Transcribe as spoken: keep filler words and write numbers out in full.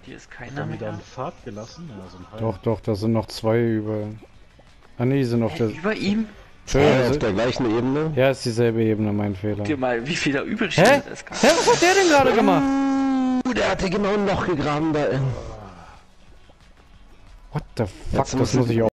Hier ist keiner Haben die da mehr. einen Pfad gelassen? Ja, so ein halb. Doch, doch, da sind noch zwei über. Ah ne, die sind auf der. Hey, über ihm? Entschuldigung, auf also- der gleichen Ebene. Ja, ist dieselbe Ebene, mein Fehler. Guck dir mal, wie viel da übrig Hä? steht. Das Hä, was hat der denn gerade gemacht? Uh, der hatte genau ein Loch gegraben da in. What the fuck, Jetzt das muss muss ich- ich auch.